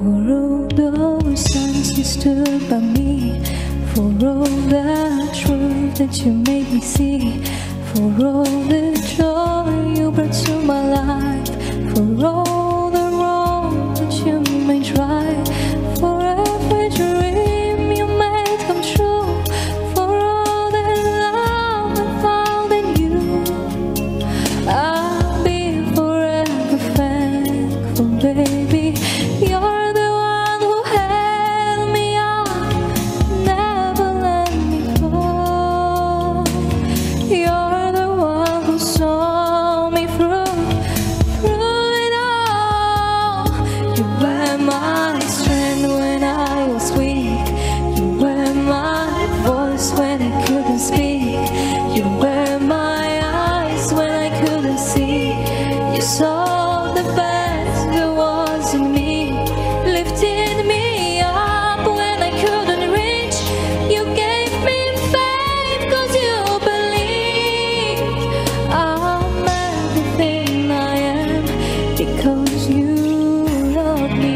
For all those times you stood by me, for all the truth that you made me see, for all the joy you brought to my life, for all the wrong that you made right, for every dream you made come true, for all the love I found in you, I'll be forever thankful, baby. You're the one who held me up, never let me fall. You're the one who saw me through it all. You were my strength when I was weak. You were my voice when I couldn't speak. You were my eyes when I couldn't see. You saw the best there was in me, lifted me up when I couldn't reach. You gave me faith 'cause you believed I'm everything I am because you love me.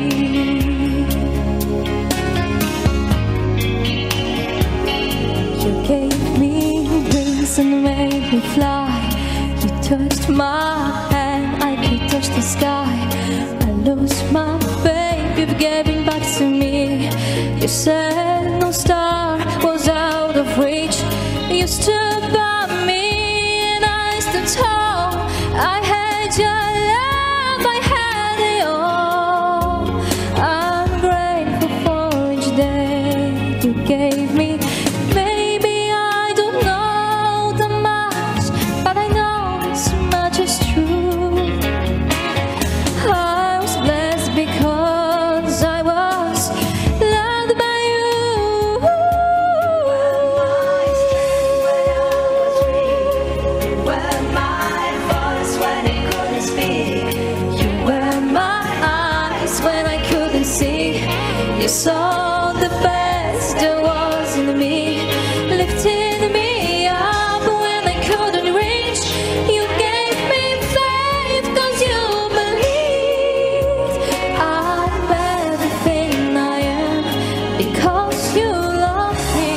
You gave me wings and made me fly. You touched my hand, I could touch the sky. I lost my faith, you've given back to me. You said no star was out of reach. You stood by me and I stood tall. I had your love, I had it all. I'm grateful for each day you gave me. Maybe I don't know the much, but I know this much is true. I was blessed because I was loved by you. You were my voice when I couldn't speak. You were my eyes when I couldn't see. You saw the best there was in me, lifted me up when I couldn't reach. You gave me faith 'cause you believed I'm everything I am because you love me.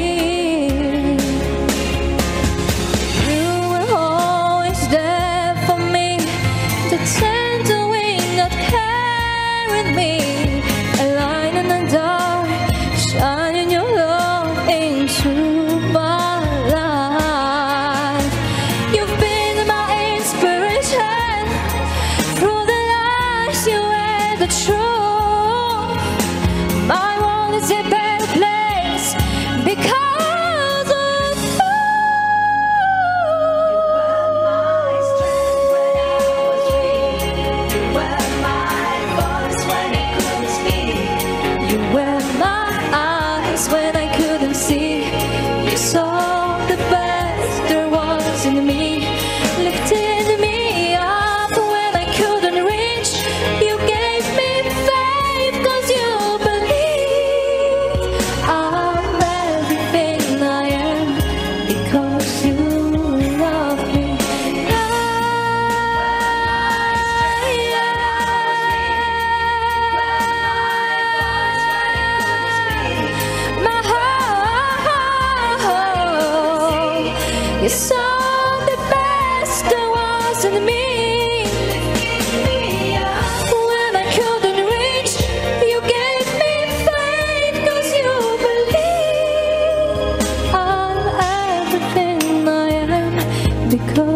You were always there for me, the tender wind that carried me, a light in the dark, shining your love into my life. You've been my inspiration, through the lies you were the truth. My world is a better place because of you. You were my strength when I was weak. You were my voice when I couldn't speak. You were my eyes when I couldn't see. You saw the best there was in me, lifted me up when I couldn't reach. You gave me faith 'cause you believed I'm everything I am because you love me. My heart, you saw the best there was in me. When I couldn't reach, you gave me faith 'cause you believe I'm everything I am because